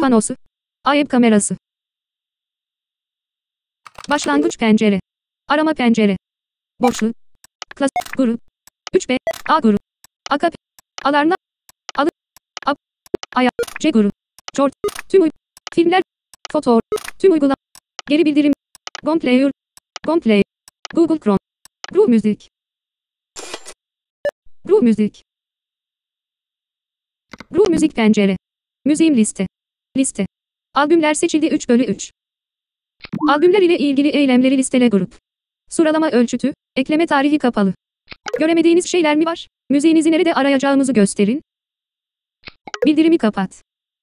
Panosu. Ayıp kamerası. Başlangıç pencere. Arama pencere. Boşluk. Klas. Grup. 3B. A grup. AKP. Alarna. Alı. A. Aya. C grup. Short. Tüm filmler. Foto. Tüm uygulama. Geri bildirim. Gon Player. Gon Play. Google Chrome. Groove Müzik. Groove Müzik. Groove Müzik pencere. Müziğim liste. Liste. Albümler seçildi 3/3. Albümler ile ilgili eylemleri listele grup. Sıralama ölçütü, ekleme tarihi kapalı. Göremediğiniz şeyler mi var? Müziğinizi nerede arayacağımızı gösterin. Bildirimi kapat.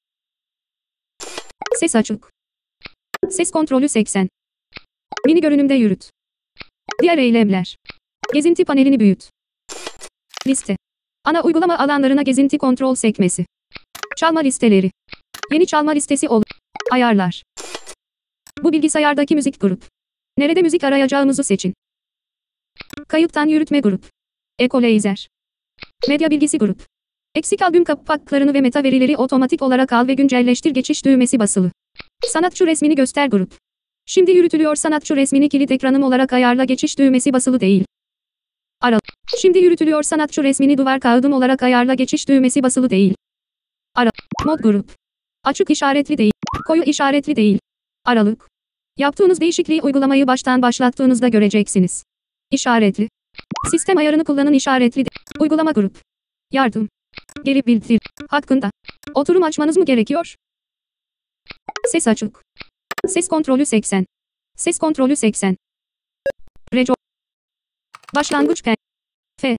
Ses açık. Ses kontrolü 80. Mini görünümde yürüt. Diğer eylemler. Gezinti panelini büyüt. Liste. Ana uygulama alanlarına gezinti kontrol sekmesi. Çalma listeleri. Yeni çalma listesi ol. Ayarlar. Bu bilgisayardaki müzik grup. Nerede müzik arayacağımızı seçin. Kayıttan yürütme grup. Equalizer. Medya bilgisi grup. Eksik albüm kapaklarını ve meta verileri otomatik olarak al ve güncelleştir geçiş düğmesi basılı. Sanatçı resmini göster grup. Şimdi yürütülüyor sanatçı resmini kilit ekranım olarak ayarla geçiş düğmesi basılı değil. Ara. Şimdi yürütülüyor sanatçı resmini duvar kağıdım olarak ayarla geçiş düğmesi basılı değil. Ara. Mod grup. Açık işaretli değil. Koyu işaretli değil. Aralık. Yaptığınız değişikliği uygulamayı baştan başlattığınızda göreceksiniz. İşaretli. Sistem ayarını kullanın işaretli. Uygulama grup. Yardım. Geri bildir. Hakkında. Oturum açmanız mı gerekiyor? Ses açık. Ses kontrolü 80. Ses kontrolü 80. Reco. Başlangıç pen. F.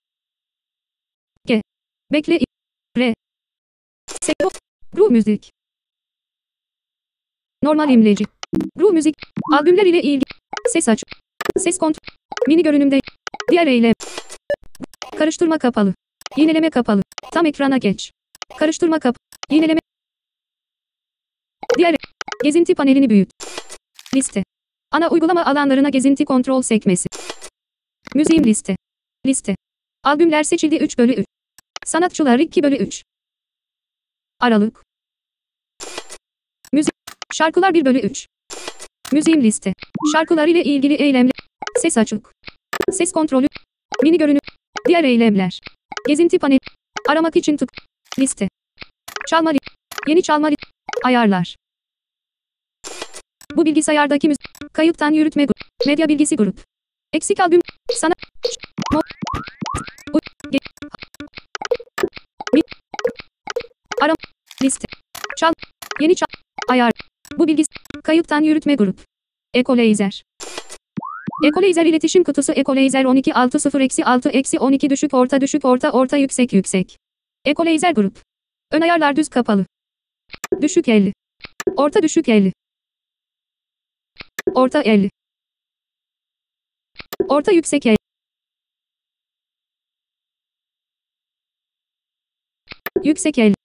G. Bekle. R. Sekto. Groove müzik. Normal imleci. Groove müzik. Albümler ile ilgili. Ses açık. Ses kontrol. Mini görünümde. Diğer eylem. Karıştırma kapalı. Yineleme kapalı. Tam ekrana geç. Karıştırma kapalı. Yineleme. Diğer. Gezinti panelini büyüt. Liste. Ana uygulama alanlarına gezinti kontrol sekmesi. Müziğim liste. Liste. Albümler seçildi 3/3. Sanatçılar 2/3. Aralık. Müzik. Şarkılar 1/3. Müziğim liste. Şarkılar ile ilgili eylemler. Ses açık. Ses kontrolü. Mini görünüm. Diğer eylemler. Gezinti paneli. Aramak için tık. Liste. Çalma. Yeni çalma. Ayarlar. Bu bilgisayardaki müzik. Kayıttan yürütme grup. Medya bilgisi grup. Eksik albüm. Sana. Mod. Aram. Liste. Çal. Yeni çal. Ayar. Bu bilgisayar. Kayıttan yürütme grup. Equalizer. Equalizer iletişim kutusu Equalizer 12.60-6-12 düşük orta yüksek. Equalizer grup. Ön ayarlar düz kapalı. Düşük 50. Orta düşük 50. Orta 50. Orta yüksek 50. Yüksek 50.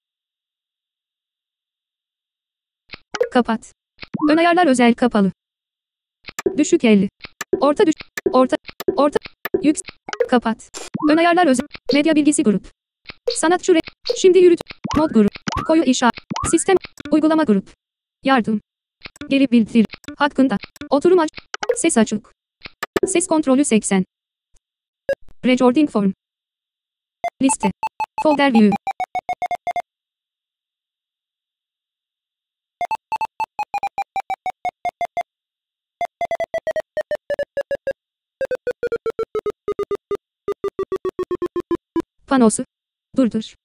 Kapat. Ön ayarlar özel kapalı. Düşük 50. Orta orta yüksek. Kapat. Ön ayarlar özel. Medya bilgisi grup. Sanatçı şimdi yürüt. Mod grup. Koyu işaret. Sistem. Uygulama grup. Yardım. Geri bildir. Hakkında. Oturum aç. Ses açık. Ses kontrolü 80. Recording form. Liste. Folder view. Panosu. Durdur.